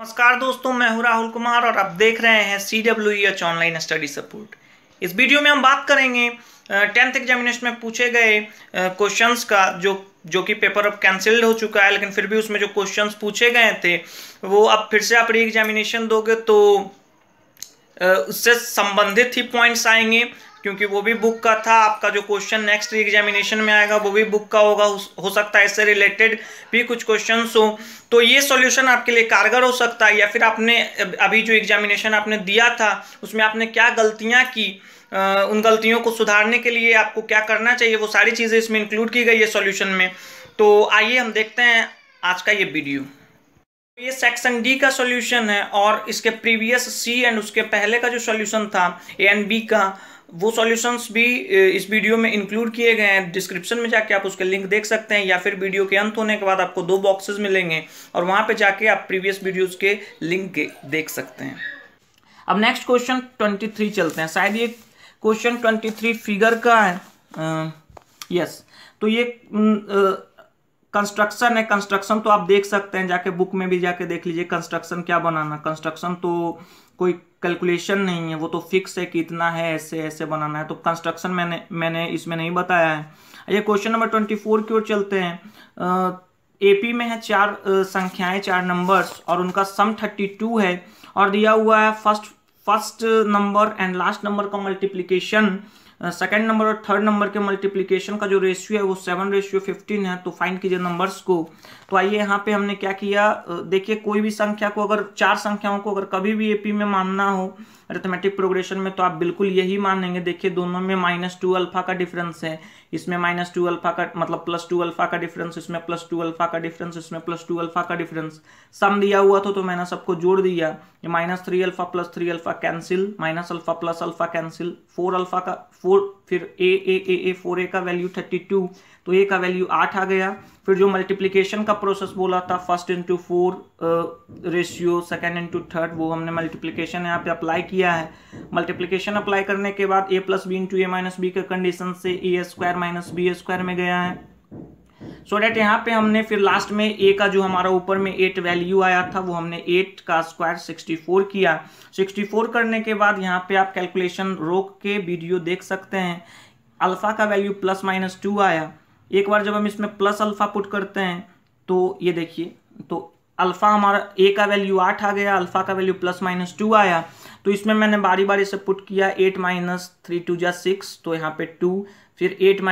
नमस्कार दोस्तों, मैं हूं राहुल कुमार और आप देख रहे हैं CWEH ऑनलाइन स्टडी सपोर्ट। इस वीडियो में हम बात करेंगे 10th एग्जामिनेशन में पूछे गए क्वेश्चंस का जो कि पेपर अब कैंसिल्ड हो चुका है, लेकिन फिर भी उसमें जो क्वेश्चंस पूछे गए थे वो अब फिर से आप री एग्जामिनेशन दोगे तो उससे संबंधित ही पॉइंट्स आएंगे, क्योंकि वो भी बुक का था। आपका जो क्वेश्चन नेक्स्ट एग्जामिनेशन में आएगा वो भी बुक का होगा, हो सकता है इससे रिलेटेड भी कुछ क्वेश्चंस हो, तो ये सॉल्यूशन आपके लिए कारगर हो सकता है। या फिर आपने अभी जो एग्जामिनेशन आपने दिया था उसमें आपने क्या गलतियां की, उन गलतियों को सुधारने के लिए आपको क्या करना चाहिए, वो सारी चीज़ें इसमें इंक्लूड की गई है सॉल्यूशन में। तो आइए हम देखते हैं आज का ये वीडियो। ये सेक्शन डी का सॉल्यूशन है और इसके प्रीवियस सी एंड उसके पहले का जो सॉल्यूशन था ए एंड बी का, वो सॉल्यूशंस भी इस वीडियो में इंक्लूड किए गए हैं। डिस्क्रिप्शन में जाके आप उसके लिंक देख सकते हैं, या फिर वीडियो के अंत होने के बाद आपको 2 बॉक्सेस मिलेंगे और वहां पे जाके आप प्रीवियस वीडियोस के लिंक देख सकते हैं। अब नेक्स्ट क्वेश्चन 23 चलते हैं। शायद ये क्वेश्चन 23 फिगर का है। यस, तो ये कंस्ट्रक्शन है। कंस्ट्रक्शन तो आप देख सकते हैं, जाके बुक में भी जाके देख लीजिए कंस्ट्रक्शन क्या बनाना। कंस्ट्रक्शन तो कोई कैलकुलेशन नहीं है, वो तो फिक्स है कि इतना है, ऐसे ऐसे बनाना है। तो कंस्ट्रक्शन मैंने इसमें नहीं बताया है। ये क्वेश्चन नंबर 24 की ओर चलते हैं। एपी में है 4 संख्याएं, 4 नंबर्स और उनका सम 32 है और दिया हुआ है first number and last number का मल्टीप्लीकेशन, सेकंड नंबर और थर्ड नंबर के मल्टीप्लिकेशन का जो रेशियो है वो 7:15 है। तो फाइंड कीजिए नंबर्स को। तो आइए यहाँ पे हमने क्या किया, देखिए कोई भी संख्या को, अगर 4 संख्याओं को अगर कभी भी एपी में मानना हो अरिथमेटिक प्रोग्रेशन में, तो आप बिल्कुल यही मानेंगे। देखिए दोनों में -2 अल्फा का डिफरेंस है, इसमें -2 अल्फा का मतलब +2 अल्फा का डिफरेंस, इसमें +2 अल्फा का डिफरेंस, इसमें +2 अल्फा का डिफरेंस। सम दिया हुआ था तो मैंने सबको जोड़ दिया। ये -3 alpha +3 alpha cancel, -alpha +alpha cancel, 4 alpha का 4, फिर ए 4a का वैल्यू 32, तो a का वैल्यू 8 आ गया। फिर जो मल्टीप्लिकेशन का प्रोसेस बोला था, first into 4 ratio, second into third, वो हमने मल्टीप्लिकेशन यहाँ पे अप्लाई किया है। मल्टीप्लिकेशन अप्लाई करने के बाद a + b into a - b के कंडीशन से a² - b² में गया है। सो डेट यहाँ पे हमने फिर लास्ट में a का जो हमारा ऊपर में 8 वैल्यू आया था वो हमने 8 का स्क्वायर 64 किया। 64 करने के बाद यहाँ पे आप कैलकुलेशन रोक के वीडियो देख सकते हैं। अल्फा का वैल्यू +-2 आया। एक बार जब हम इसमें प्लस अल्फा पुट करते हैं तो ये देखिए, तो अल्फा हमारा a का वैल्यू 8 आ गया, अल्फा का वैल्यू +-2 आया। तो इसमें मैंने बारी बारी से पुट किया। 8 - 3 2 = 6, तो यहाँ पे 2, फिर 8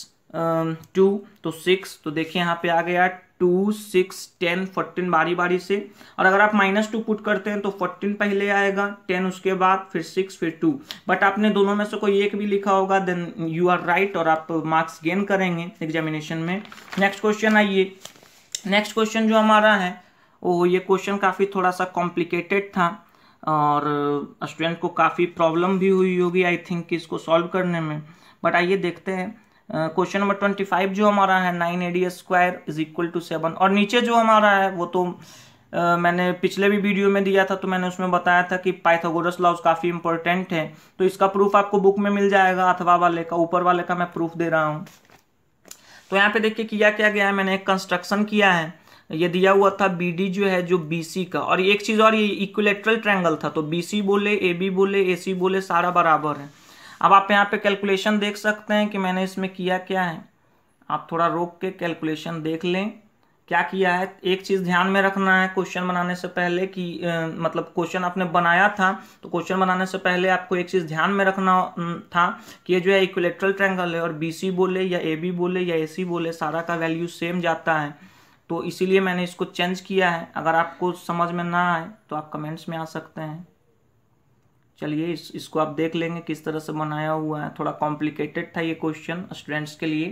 - 2 तो 6, तो देखिए यहाँ पे आ गया 2 6 10 14 बारी बारी से। और अगर आप -2 पुट करते हैं तो 14 पहले आएगा, 10 उसके बाद, फिर 6, फिर 2। बट आपने दोनों में से कोई एक भी लिखा होगा देन यू आर राइट और आप मार्क्स गेन करेंगे एग्जामिनेशन में। नेक्स्ट क्वेश्चन आइए। नेक्स्ट क्वेश्चन जो हमारा है ये क्वेश्चन काफ़ी थोड़ा सा कॉम्प्लिकेटेड था और स्टूडेंट को काफ़ी प्रॉब्लम भी हुई होगी आई थिंक इसको सॉल्व करने में। बट आइए देखते हैं। क्वेश्चन नंबर 25 जो हमारा है 9ad² = 7, और नीचे जो हमारा है वो तो मैंने पिछले भी वीडियो में दिया था, तो मैंने उसमें बताया था कि पाइथागोरस लॉज काफ़ी इंपॉर्टेंट है। तो इसका प्रूफ आपको बुक में मिल जाएगा, अथवा वाले का, ऊपर वाले का मैं प्रूफ दे रहा हूँ। तो यहाँ पे देखिए किया क्या गया है, मैंने एक कंस्ट्रक्शन किया है। ये दिया हुआ था BD जो है जो BC का, और एक चीज़ और, ये इक्विलेटरल ट्रायंगल था, तो BC बोले, AB बोले, AC बोले, सारा बराबर है। अब आप यहाँ पे कैलकुलेशन देख सकते हैं कि मैंने इसमें किया क्या है। आप थोड़ा रोक के कैलकुलेशन देख लें क्या किया है। एक चीज़ ध्यान में रखना है क्वेश्चन बनाने से पहले कि मतलब क्वेश्चन आपने बनाया था तो क्वेश्चन बनाने से पहले आपको एक चीज़ ध्यान में रखना था कि ये जो है इक्विलेटरल ट्रायंगल है, और BC बोले या AB बोले या AC बोले, सारा का वैल्यू सेम जाता है। तो इसीलिए मैंने इसको चेंज किया है। अगर आपको समझ में ना आए तो आप कमेंट्स में आ सकते हैं। चलिए इसको आप देख लेंगे किस तरह से बनाया हुआ है। थोड़ा कॉम्प्लिकेटेड था ये क्वेश्चन स्टूडेंट्स के लिए।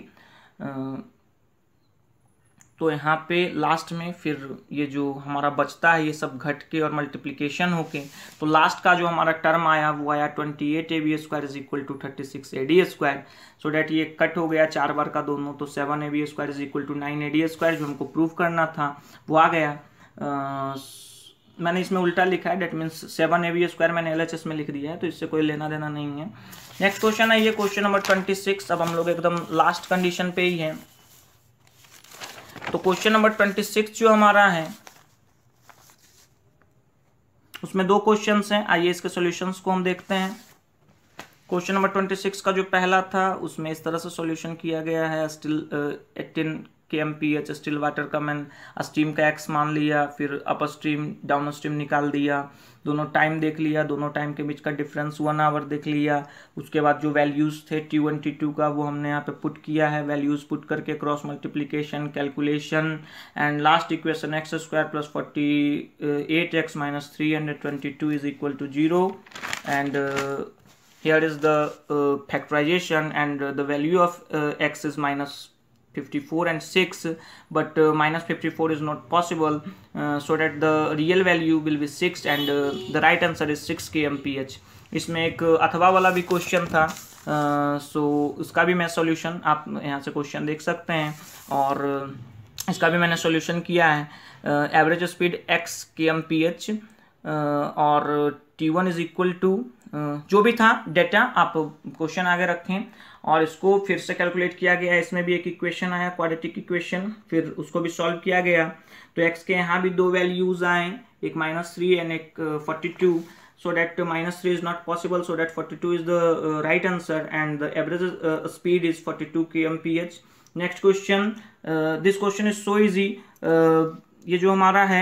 तो यहाँ पे लास्ट में फिर ये जो हमारा बचता है ये सब घट के और मल्टीप्लिकेशन होके, तो लास्ट का जो हमारा टर्म आया वो आया 28ab² = 36ad²। सो डैट ये कट हो गया 4 बार का दोनों, तो 7ab² = 9ad² जो हमको प्रूव करना था वो आ गया। मैंने इसमें उल्टा लिखा है, डेट मीन्स 7ab² मैंने LHS में लिख दिया है, तो इससे कोई लेना देना नहीं है। नेक्स्ट क्वेश्चन है ये क्वेश्चन नंबर 26। अब हम लोग एकदम लास्ट कंडीशन पे ही हैं। तो क्वेश्चन नंबर 26 जो हमारा है उसमें 2 क्वेश्चंस हैं, आइए इसके सॉल्यूशंस को हम देखते हैं। क्वेश्चन नंबर 26 का जो पहला था उसमें इस तरह से सॉल्यूशन किया गया है। स्टिल 18 kmph स्टिल वाटर का मैंने स्टीम का x मान लिया, फिर अपर स्ट्रीम डाउन स्ट्रीम निकाल दिया, दोनों टाइम देख लिया, दोनों टाइम के बीच का डिफरेंस 1 आवर देख लिया। उसके बाद जो वैल्यूज़ थे T1 T2 का वो हमने यहाँ पे पुट किया है, वैल्यूज़ पुट करके cross multiplication calculation and last equation x² + 48x - 322 is equal to 0 and here is the factorization and the value of x is -54 and 6, but -54 is not possible, so that the real value will be 6 and the right answer is 6 kmph। इसमें एक अथवा वाला भी question था, सो उसका भी मैं solution आप यहाँ से क्वेश्चन देख सकते हैं और इसका भी मैंने सॉल्यूशन किया है। एवरेज स्पीड x kmph और T1 इज इक्वल टू जो भी था डेटा आप क्वेश्चन आगे रखें और इसको फिर से कैलकुलेट किया गया। इसमें भी एक इक्वेशन आया क्वाड्रेटिक इक्वेशन, फिर उसको भी सॉल्व किया गया तो x के यहाँ भी 2 वैल्यूज आए, एक -3 एंड एक 42, so that -3 is not possible, so that 42 is the right answer and the average speed is 42 kmph। next question, this question is so easy। ये जो हमारा है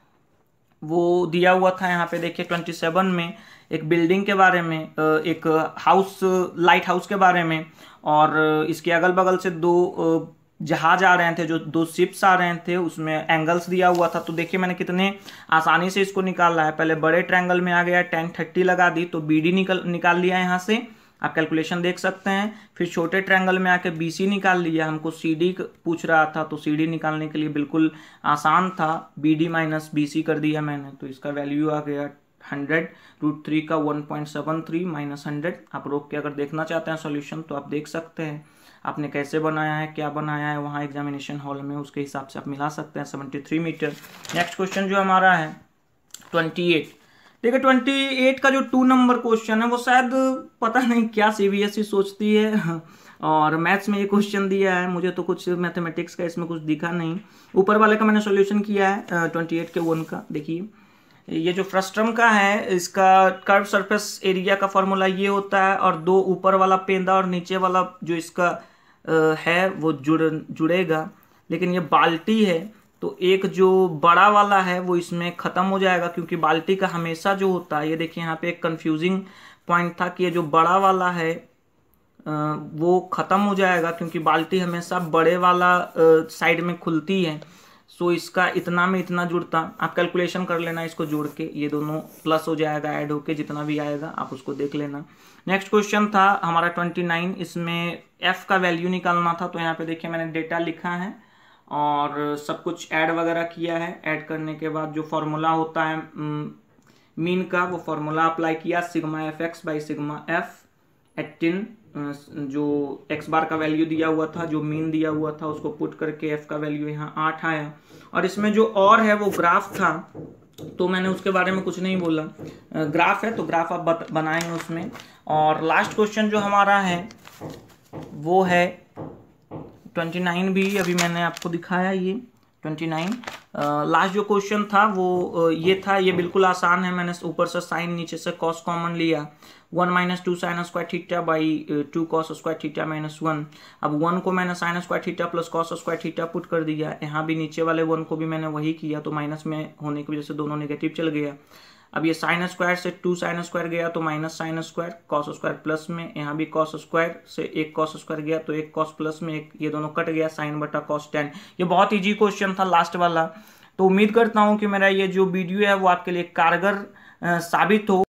वो दिया हुआ था यहाँ पे देखिए 27 में एक बिल्डिंग के बारे में, एक हाउस लाइट हाउस के बारे में, और इसके अगल बगल से 2 जहाज आ रहे थे, जो 2 शिप्स आ रहे थे, उसमें एंगल्स दिया हुआ था। तो देखिए मैंने कितने आसानी से इसको निकाला है। पहले बड़े ट्रायंगल में आ गया, tan 30 लगा दी तो BD निकाल लिया यहाँ से, आप कैलकुलेशन देख सकते हैं। फिर छोटे ट्रायंगल में आके BC निकाल लिया, हमको CD पूछ रहा था तो CD निकालने के लिए बिल्कुल आसान था, BD - BC कर दिया मैंने, तो इसका वैल्यू आ गया 100, √3 का 1.73 - 100। आप रोक के अगर देखना चाहते हैं सॉल्यूशन तो आप देख सकते हैं आपने कैसे बनाया है, क्या बनाया है वहाँ एग्जामिनेशन हॉल में, उसके हिसाब से आप मिला सकते हैं। 73 मीटर। नेक्स्ट क्वेश्चन जो हमारा है 28, देखिए 28 का जो 2 नंबर क्वेश्चन है वो शायद पता नहीं क्या CBSE सोचती है और मैथ्स में ये क्वेश्चन दिया है, मुझे तो कुछ मैथमेटिक्स का इसमें कुछ दिखा नहीं। ऊपर वाले का मैंने सॉल्यूशन किया है 28 के 1 का। देखिए ये जो फ्रस्ट्रम का है इसका कर्व सरफेस एरिया का फॉर्मूला ये होता है, और 2 ऊपर वाला पेंदा और नीचे वाला जो इसका है वो जुड़ेगा। लेकिन ये बाल्टी है तो एक जो बड़ा वाला है वो इसमें ख़त्म हो जाएगा, क्योंकि बाल्टी का हमेशा जो होता है, ये देखिए यहाँ पे एक कंफ्यूजिंग पॉइंट था कि ये जो बड़ा वाला है वो ख़त्म हो जाएगा, क्योंकि बाल्टी हमेशा बड़े वाला साइड में खुलती है। सो इसका इतना में इतना जुड़ता, आप कैलकुलेशन कर लेना इसको जोड़ के, ये दोनों प्लस हो जाएगा ऐड होके, जितना भी आएगा आप उसको देख लेना। नेक्स्ट क्वेश्चन था हमारा 29, इसमें f का वैल्यू निकालना था। तो यहाँ पे देखिए मैंने डेटा लिखा है और सब कुछ ऐड वगैरह किया है। ऐड करने के बाद जो फॉर्मूला होता है मीन का, वो फॉर्मूला अप्लाई किया, σfx/σf 18, जो x बार का वैल्यू दिया हुआ था, जो मीन दिया हुआ था, उसको पुट करके f का वैल्यू यहाँ 8 आया। और इसमें जो और है वो ग्राफ था, तो मैंने उसके बारे में कुछ नहीं बोला, ग्राफ है तो ग्राफ आप बनाएंगे उसमें। और लास्ट क्वेश्चन जो हमारा है वो है 29 भी अभी मैंने आपको दिखाया, ये 29 लास्ट जो क्वेश्चन था वो ये था। ये बिल्कुल आसान है, मैंने ऊपर से साइन नीचे से कॉस कॉमन लिया, 1 - 2 sin square theta by 2 cos square theta -1। अब 1 को मैंने sin square theta plus cos square theta put कर दिया, यहाँ भी नीचे वाले 1 को भी मैंने वही किया, तो माइनस में होने की वजह से दोनों नेगेटिव चल गया। अब ये sin स्क्वायर से 2 sin स्क्वायर गया तो -sin square, cos square plus में, यहाँ भी cos स्क्वायर से 1 cos स्क्वायर गया तो 1 cos प्लस में 1, ये दोनों कट गया, sin बटा cos tan। ये बहुत ईजी क्वेश्चन था लास्ट वाला। तो उम्मीद करता हूँ कि मेरा ये जो वीडियो है वो आपके लिए कारगर साबित हो।